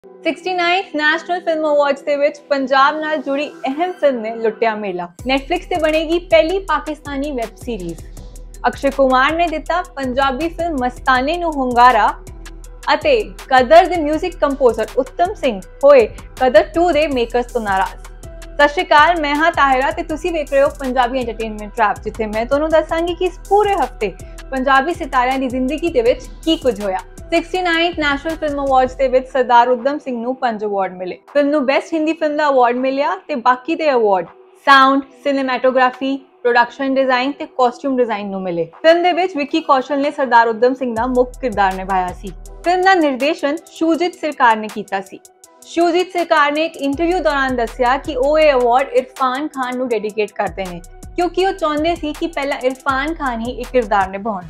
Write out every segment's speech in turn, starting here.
69th national film awards ਦੇ ਵਿੱਚ ਪੰਜਾਬ ਨਾਲ ਜੁੜੀ ਅਹਿਮ ਫਿਲਮ ਨੇ ਲੁੱਟਿਆ ਮੇਲਾ। ਨੈਟਫਲਿਕਸ ਤੇ ਬਣੇਗੀ ਪਹਿਲੀ ਪਾਕਿਸਤਾਨੀ ਵੈਬ ਸੀਰੀਜ਼। ਅਕਸ਼ੇ ਕੁਮਾਰ ਨੇ ਦਿੱਤਾ ਪੰਜਾਬੀ ਫਿਲਮ ਮਸਤਾਨੇ ਨੂੰ ਹੁੰਗਾਰਾ ਅਤੇ ਕਦਰ ਦੇ ਮਿਊਜ਼ਿਕ ਕੰਪੋਜ਼ਰ ਉੱਤਮ ਸਿੰਘ ਹੋਏ ਕਦਰ 2 ਦੇ ਮੇਕਰਸ ਤੋਂ ਨਾਰਾਜ਼। ਸਤਿ ਸ਼੍ਰੀ ਅਕਾਲ, ਮੈਂ ਹਾਂ ਤਾਹਿਰਾ ਤੇ ਤੁਸੀਂ ਵੇਖ ਰਹੇ ਹੋ ਪੰਜਾਬੀ ਐਂਟਰਟੇਨਮੈਂਟ ਟ੍ਰੈਪ, ਜਿੱਥੇ ਮੈਂ ਤੁਹਾਨੂੰ ਦੱਸਾਂਗੀ ਕਿ ਇਸ ਪੂਰੇ ਹਫਤੇ ਪੰਜਾਬੀ ਸਿਤਾਰਿਆਂ ਦੀ ਜ਼ਿੰਦਗੀ ਦੇ ਵਿੱਚ ਕੀ ਕੁਝ ਹੋਇਆ। 69th ਨੈਸ਼ਨਲ ਫਿਲਮ ਅਵਾਰਡਸ ਦੇ ਵਿੱਚ ਸਰਦਾਰ ਉੱਤਮ ਸਿੰਘ ਨੂੰ 5 ਅਵਾਰਡ ਮਿਲੇ। ਫਿਲਮ ਨੂੰ ਬੈਸਟ ਹਿੰਦੀ ਫਿਲਮ ਦਾ ਅਵਾਰਡ ਮਿਲਿਆ ਤੇ ਬਾਕੀ ਦੇ award sound, cinematography, production design ਤੇ ਕਾਸਟਿਊਮ ਡਿਜ਼ਾਈਨ ਨੂੰ ਮਿਲੇ। ਫਿਲਮ ਦੇ ਵਿੱਚ ਵਿੱਕੀ ਕੌਸ਼ਲ ਨੇ ਸਰਦਾਰ ਉੱਤਮ ਸਿੰਘ ਦਾ ਮੁੱਖ ਕਿਰਦਾਰ ਨਿਭਾਇਆ ਸੀ। ਫਿਲਮ ਦਾ ਨਿਰਦੇਸ਼ਨ ਸ਼ੂਜੀਤ ਸਰਕਾਰ ਨੇ ਕੀਤਾ ਸੀ। ਸ਼ੂਜੀਤ ਸਰਕਾਰ ਨੇ ਇੱਕ ਇੰਟਰਵਿਊ ਦੌਰਾਨ ਦੱਸਿਆ ਕਿ ਉਹ ਇਹ ਅਵਾਰਡ ਇਰਫਾਨ ਖਾਨ ਨੂੰ ਡੈਡੀਕੇਟ ਕਰਦੇ ਨੇ, ਕਿਉਂਕਿ ਉਹ ਚਾਹੁੰਦੇ ਸੀ ਕਿ ਪਹਿਲਾਂ ਇਰਫਾਨ ਖਾਨ ਹੀ ਇੱਕ ਕਿਰਦਾਰ ਨਿਭਾਉਣ।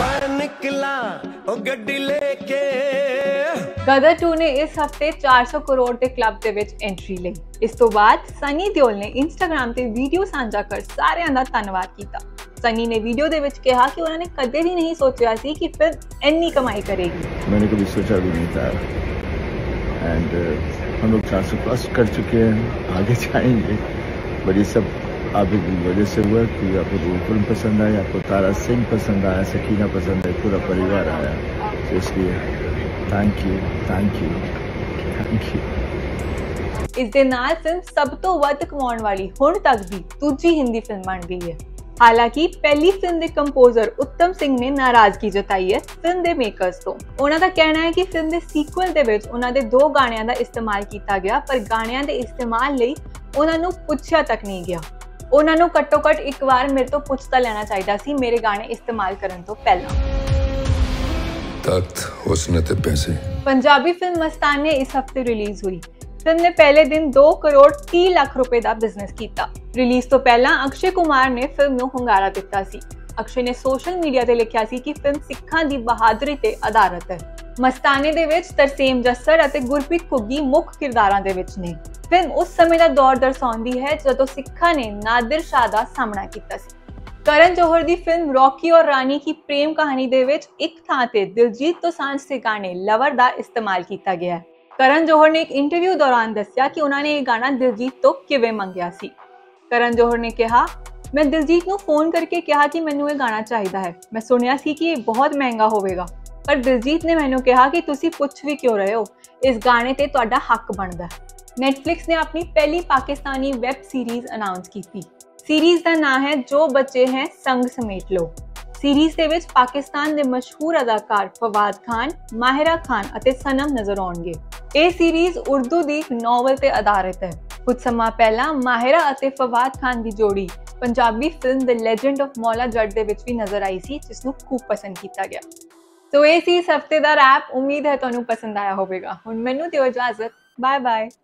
ਗਦਰ 2 ਨੇ ਇਸ ਹਫਤੇ 400 ਕਰੋੜ ਦੇ ਕਲੱਬ ਦੇ ਵਿੱਚ ਐਂਟਰੀ ਲਈ। ਇਸ ਤੋਂ ਬਾਅਦ ਸਨੀ ਦਿਓਲ ਨੇ ਇੰਸਟਾਗ੍ਰਾਮ ਤੇ ਵੀਡੀਓ ਸਾਂਝਾ ਕਰ ਸਾਰਿਆਂ ਦਾ ਧੰਨਵਾਦ ਕੀਤਾ। सनी ने वीडियो दे विच कहा कि उन्होंने कदे भी नहीं सोचा सी कि फिल्म इतनी कमाई करेगी। मैंने कभी सोचा भी नहीं था एंड हम लोग 400 प्लस कर चुके हैं, आगे जाएंगे। पर ये सब आप की वजह से हुआ कि आपको फिल्म पसंद आई, आपको तारा सिंह पसंद आया, सकीना पसंद आई, पूरा परिवार आया, तो इसलिए thank you thank you thank you. इस दे नाल फिल्म सब तो वध कमाउण वाली हुण तक दी दूजी हिंदी फिल्म बन गई है। हालांकि पहली फिल्म के कंपोजर उत्तम सिंह ने नाराजगी जताई है फिल्म के मेकर्स तो। उन्हां दा कहना है कि फिल्म के सीक्वल दे विच उन्हां दे 2 गाणियां दा इस्तेमाल किया गया, पर गाणियां दे इस्तेमाल लई उन्हां नूं पुछया तक नहीं गया। उन्हां नूं घट्टो घट एक बार मेरे तो पुछ तां लेना चाहिदा सी मेरे गाने इस्तेमाल करन तो पहला। तख्त, हुस्न ते पैसे। पंजाबी फिल्म मस्ताने इस हफ्ते रिलीज हुई। फिल्म ने पहले दिन 2 करोड़ 30 लाख रुपए का बिजनेस किया। रिलीज तो पहला अक्षय कुमार ने फिल्म नूं हुंगारा दिता सी। अक्षय ने सोशल मीडिया ते लिखिया सी कि फिल्म सिखां दी बहादुरी ते आधारित है। मस्ताने दे विच तरसेम जस्सर अते गुरप्रीत घुग्गी मुख्य किरदारां दे विच ने। फिल्म उस समय दा दौर दर्शाउंदी है जदों सिखां ने नादिर शाह दा सामना कीता सी। करण जौहर दी फिल्म रॉकी और रानी की प्रेम कहानी दे विच एक थां ते दिलजीत दोसांझ दे गाने लवर दा इस्तेमाल किया गया है। करण जौहर ने एक इंटरव्यू दौरान दस्सिया कि उन्होंने ये गाना दिलजीत तो किवें मंगिया सी। करण जौहर ने कहा, मैं दिलजीत नूं फोन करके कहा कि मैनूं ये गाना चाहिदा है, मैं सुनिया सी कि ये बहुत महंगा होवेगा, पर दिलजीत ने मैनूं कहा कि तुसी पुछ भी क्यों रहे हो, इस गाने ते तुहाडा हक बनदा है। नेटफ्लिक्स ने अपनी पहली पाकिस्तानी वैब सीरीज अनाउंस की। सीरीज का नाम है जो बच्चे हैं संग समेट लो। सीरीज दे विच पाकिस्तान दे मशहूर अदाकार फवाद खान, माहिरा खान अते सनम नजर आउणगे। ये सीरीज उर्दू दी नॉवल ते आधारित है। कुछ समा पहला माहिरा अते फवाद खान दी जोड़ी Punjabi film the legend of Maula Jatt दे विच भी नजर आई सी, जिसनूं खूब पसंद किया गया। तो ये सी इस हफ्ते दा रैप। उम्मीद है तुहानूं पसंद आया होवेगा। हुण मैनूं दिओ इजाजत, बाय बाय।